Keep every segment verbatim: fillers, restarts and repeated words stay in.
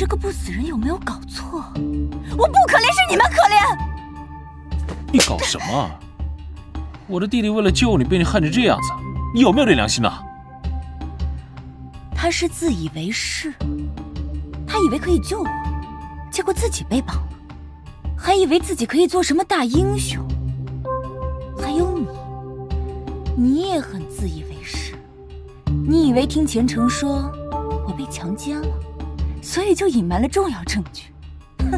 这个不死人有没有搞错？我不可怜，是你们可怜。 你搞什么？我的弟弟为了救你被你害成这样子，你有没有点良心呢？ 他是自以为是，他以为可以救我，结果自己被绑了，还以为自己可以做什么大英雄。还有你，你也很自以为是，你以为听钱程说我被强奸了，所以就隐瞒了重要证据。哼！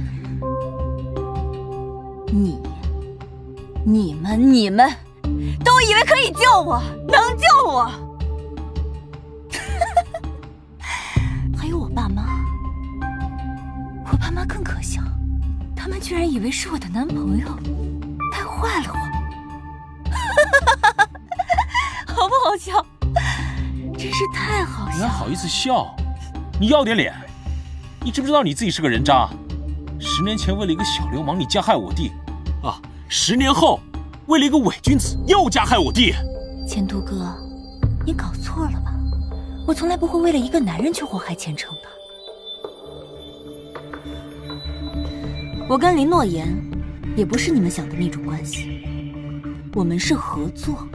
你、你们、你们都以为可以救我，能救我。还有我爸妈，我爸妈更可笑，他们居然以为是我的男朋友，带坏了我。好不好笑？真是太好笑了！ 你还好意思笑？你要点脸！你知不知道你自己是个人渣？十年前为了一个小流氓你加害我弟，啊，十年后为了一个伪君子又加害我弟。 钱都哥，你搞错了吧？我从来不会为了一个男人去祸害钱程的。我跟林诺言也不是你们想的那种关系，我们是合作。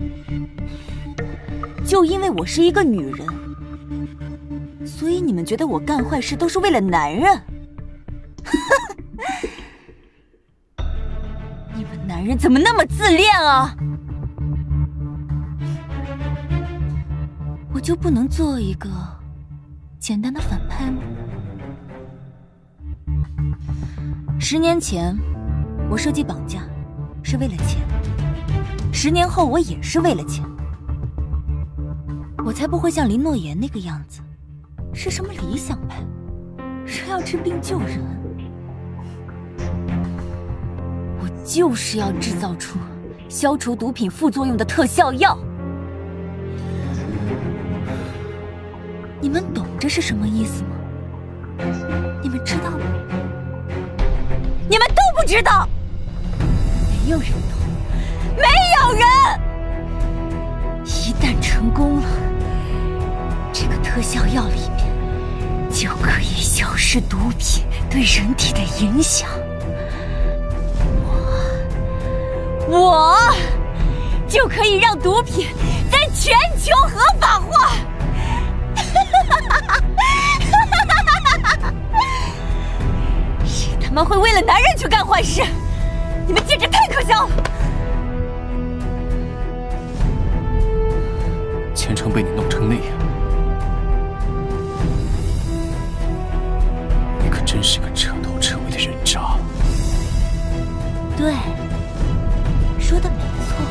就因为我是一个女人，所以你们觉得我干坏事都是为了男人。你们男人怎么那么自恋啊？我就不能做一个简单的反派吗？十年前我设计绑架是为了钱，十年后我也是为了钱。我才不会像林诺言那个样子，是什么理想派，说要治病救人。我就是要制造出消除毒品副作用的特效药。你们懂这是什么意思吗？你们知道吗？你们都不知道。没有人懂，没有人。一旦成功了，这个特效药里面就可以消失毒品对人体的影响。我，我就可以让毒品在全球合法化。谁他妈会为了男人去干坏事？你们简直太可笑了！ 钱程被你弄成那样，你可真是个彻头彻尾的人渣。 对，说的没错。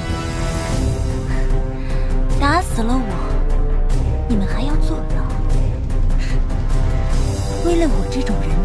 打死了我，你们还要坐牢？为了我这种人